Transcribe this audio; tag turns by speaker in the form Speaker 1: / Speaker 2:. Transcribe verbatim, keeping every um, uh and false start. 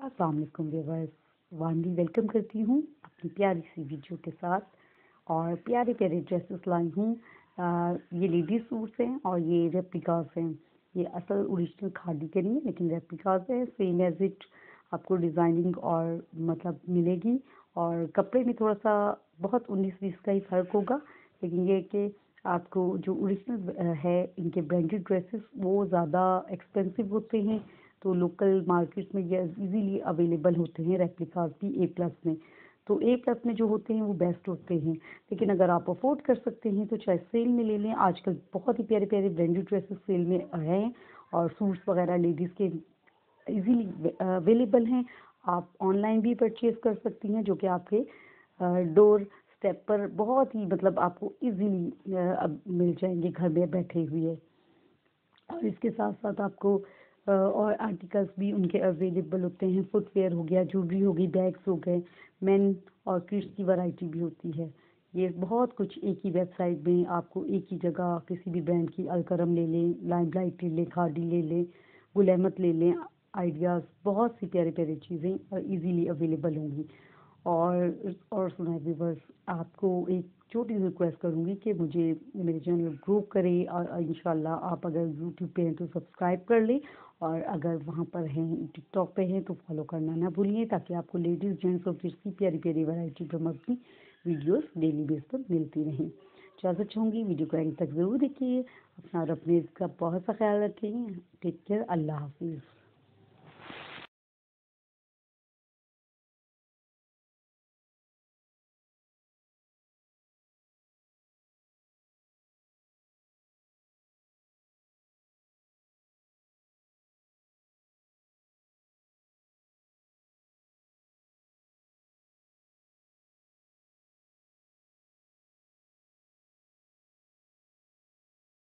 Speaker 1: अस्सलाम वालेकुम viewers, वांडी welcome करती हूँ अपनी प्यारी सी वीडियो के साथ। और प्यारे प्यारे ड्रेसेस लाई हूँ। आ, ये लेडीज सूट्स हैं और ये रेप्लिकास हैं। ये असल ओरिजिनल खादी के नहीं है लेकिन रेप्लिकास है। सेम एज इट आपको डिज़ाइनिंग और मतलब मिलेगी और कपड़े में थोड़ा सा बहुत उन्नीस बीस का ही फ़र्क होगा, लेकिन ये कि आपको जो ओरिजिनल है इनके ब्रांडेड ड्रेसेस वो ज़्यादा एक्सपेंसिव होते हैं, तो लोकल मार्केट में ये इजीली अवेलेबल होते हैं। रेप्लिकास भी ए प्लस में, तो ए प्लस में जो होते हैं वो बेस्ट होते हैं। लेकिन अगर आप अफोर्ड कर सकते हैं तो चाहे सेल में ले लें। आजकल बहुत ही प्यारे प्यारे ब्रांडेड ड्रेसेस सेल में हैं और सूट्स वगैरह लेडीज़ के इजीली अवेलेबल हैं। आप ऑनलाइन भी परचेज़ कर सकती हैं, जो कि आपके डोर स्टेप पर बहुत ही मतलब आपको इजीली अब मिल जाएंगे घर में बैठे हुए। और इसके साथ साथ आपको अ, और आर्टिकल्स भी उनके अवेलेबल होते हैं। फुटवेयर हो गया, ज्वेलरी हो गई, बैग्स हो गए, मेन और किड्स की वैरायटी भी होती है। ये बहुत कुछ एक ही वेबसाइट में आपको एक ही जगह किसी भी ब्रांड की अलकरम ले लें, लाइमलाइट ले लें, खादी ले लें, गुल अहमद ले लें, आइडियाज़, बहुत सी प्यारी प्यारी चीज़ें इजीली अवेलेबल होंगी। और और सुना व्यूवर्स, आपको एक छोटी सी रिक्वेस्ट करूँगी कि मुझे मेरे चैनल ग्रो करें और इंशाल्लाह आप अगर यूट्यूब पे हैं तो सब्सक्राइब कर लें, और अगर वहाँ पर हैं टिकटॉक पे हैं तो फॉलो करना ना भूलिए, ताकि आपको लेडीज़ जेंट्स और किड्स की प्यारी प्यारी वैरायटी पर अपनी वीडियोस डेली बेस पर मिलती रहें। इजाज़त चाहूँगी, वीडियो को एंड तक ज़रूर देखिए। अपना और अपने का बहुत सा ख्याल रखें। टेक केयर, अल्लाह हाफिज़।